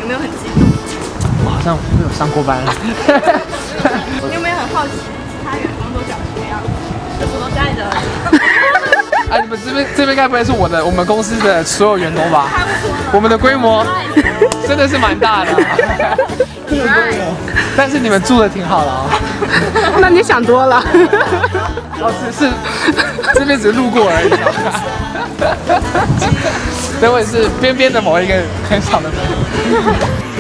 没有很激动？ 我好像没有上过班。 你有没有很好奇其他员工都长什么样？什么带着？ 哎，你们这边该不会是我们公司的所有员工吧？我们的规模真的是蛮大的、但是你们住的挺好的啊。 那你想多了。 哦，是这边只是路过而已。对，我也是边边的某一个很小的朋友。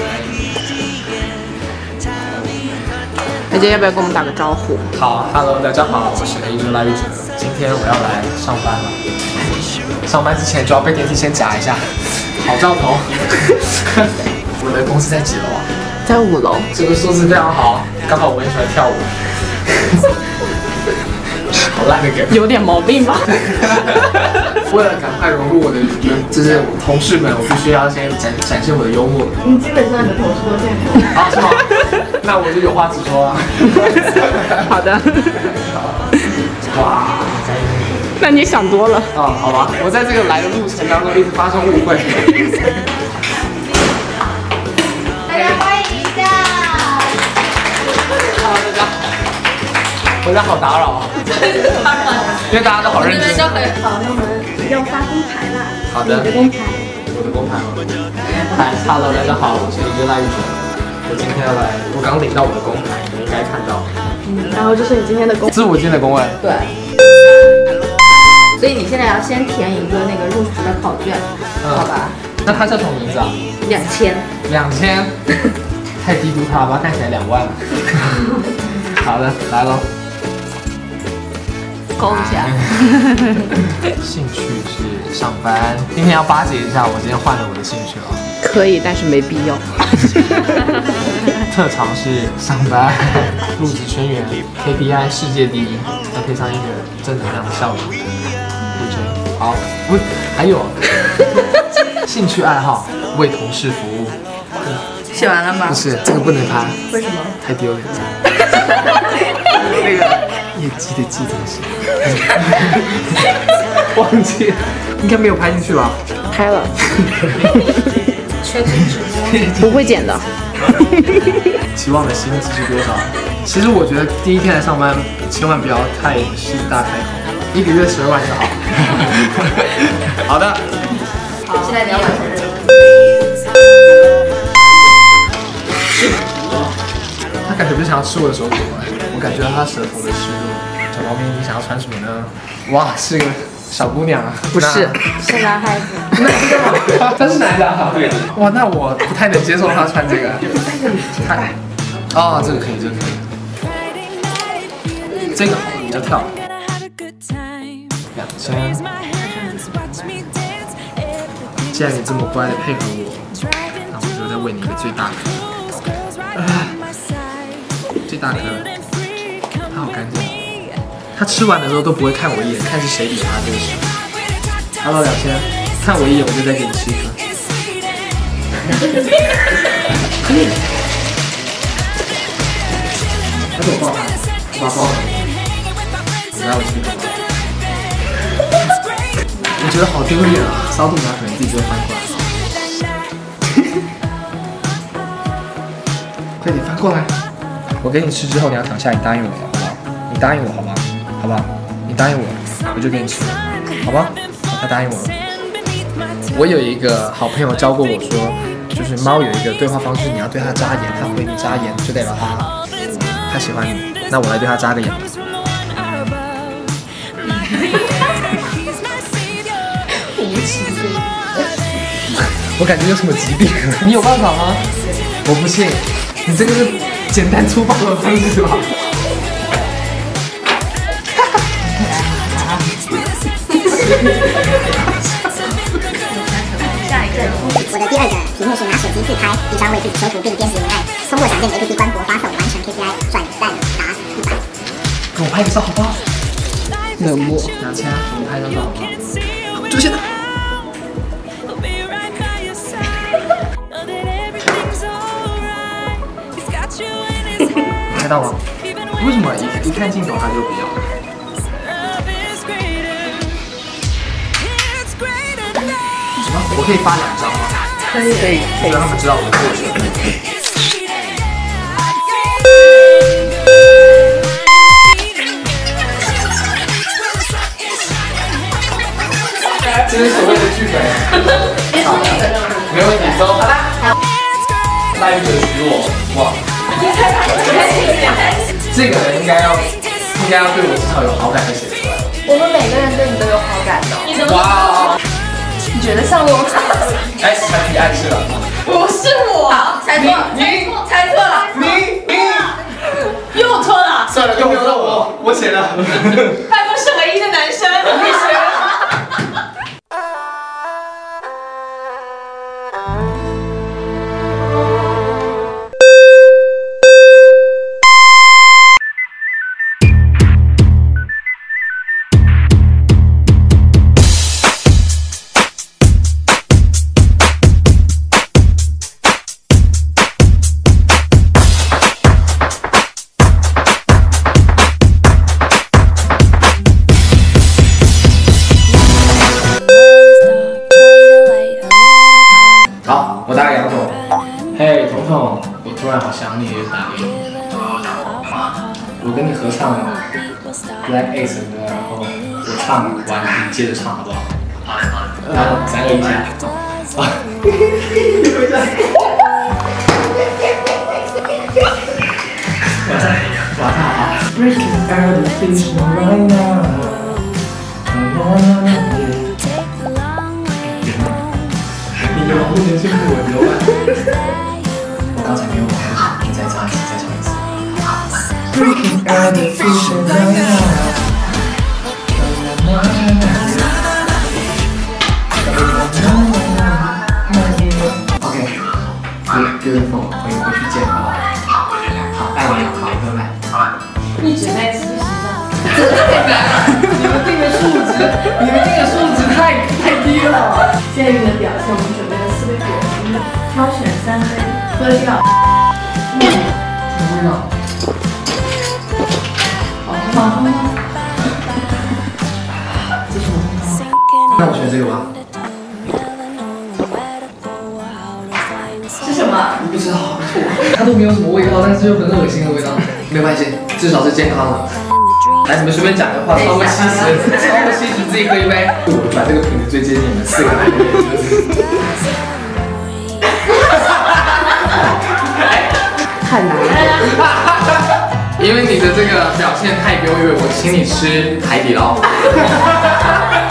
姐姐要不要跟我们打个招呼？ 好 ，Hello， 大家好，我是A拉玉哲，今天我要来上班了。上班之前就要被电梯先夹一下，好兆头。我的公司在几楼啊？ 在5楼。 这个数字非常好，刚好我很喜欢跳舞。好烂的梗， 有点毛病吧？ 为了赶快融入我的就是同事们，我必须要先展现我的幽默。 你基本上你的同事都这样。 啊，是吗？那我就有话直说啊。 好的。 哇， 那你想多了。 啊，好吧，我在这个来的路程当中一直发生误会。 大家欢迎一下。 Hello， 大家好。我家好打扰啊。因为大家都好认真。 你们都很好，那我们要发工牌啦。 好的。 你的工牌。 我的工牌吗？嗨 ，Hello， 大家好，我是赖玉哲。我今天要来，我刚领到我的工牌，你应该看到。 然后这是你今天的工。 这是我今天的工位。 对。所以你现在要先填一个那个入职的考卷，好吧？ 那它叫什么名字啊 2000。 2000，太低估它了吧？看起来2万。好的，来喽。 勾一下。 兴趣是上班，今天要巴结一下，我今天换了我的兴趣了。 可以，但是没必要。 特长是上班，入职圈员 ，KPI 世界第一，要配上一个正能量的笑容。好，不，还有兴趣爱好，为同事服务。 写完了吗？ 不是，这个不能拍。 为什么？ 太丢脸了。那个业绩的记东西，忘记了，应该没有拍进去吧？ 拍了。 全程直播。 不会剪的。 期望的薪资是多少？其实我觉得第一天来上班，千万不要太狮子大开口，1个月12万就好。好的。 好，现在你要完成任务。 他感觉不是想要吃我的手指吗？我感觉到他舌头的湿润。小猫咪，你想要穿什么呢？哇，是个小姑娘啊！ 不是， 是男孩子。 他是男的啊？对。哇，那我不太能接受他穿这个。太……哦，这个可以，这个可以。这个好，比较跳。2000。既然你这么乖的配合我，那我就再喂你一个最大颗。最大颗，它好干净。它吃完的时候都不会看我一眼，看是谁理它这个食物。Hello 2000，看我一眼我就再给你吃一颗。他给我抱它，我把它抱了。你来我吃一口吧。我觉得好丢脸啊！骚动它可能自己就会翻过来。快点翻过来！我给你吃之后，你要躺下，你答应我，好不好？你答应我，好吗？好不好？你答应我，我就给你吃，好吧？他答应我了。我有一个好朋友教过我说，就是猫有一个对话方式，你要对它眨眼，它回你眨眼，就代表它喜欢你。那我来对它眨个眼。我感觉有什么疾病？你有办法吗？我不信，你这个是简单粗暴的方式吧？ 下一个任务，我的第2个题目是拿手机自拍一张为自己修图并编辑文案，通过常见的 APP 关博发送，完成 KPI 转赞达100。 给我拍个照好不好？ 冷漠。 2000，我们拍张照好不好？就现在。拍到吗？为什么一看镜头他就不要？什么？我可以发2张吗？ 可以可以可以。 让他们知道我的过程。这是所谓的剧本。好的，没问题，走。好吧。那一个许我，哇！这个人应该要对我至少有好感才写出来。 我们每个人对你都有好感的。 哇！ 你觉得像我吗？ 哎，才提暗示了。 不是我，猜错，猜错了， 你又错了。 算了，又没有到我写的。 办公室唯一的男生，必须。 好，我打给杨总。嘿，彤彤，我突然好想你，就打给你。我跟你合唱 Black Ace 的歌，然后我唱完你接着唱，好不好？然后咱俩一起。啊！晚上好。Breaking out the fish right now。你有不能是不稳流吧？我刚才没有玩好，你再唱一次，再唱一次。Breaking out the fish right now。OK， beautiful， 回去见，好不好？好，爱你，好，拜拜。 一直在吃西藏。 你们定的数值太低了。 鉴于你的表现，我们准备了4杯果汁，挑选3杯，喝掉。 什么味道？ 好喝吗？这是我的汤。 那我选这个吧。 是什么？ 我不知道，它都没有什么味道，但是又很恶心的味道。没关系，至少是健康的。来，你们随便讲个话，超过70，自己喝一杯。我把这个品质最接近你们4个人的， 太难了。 因为你的这个表现太优越，我请你吃海底捞。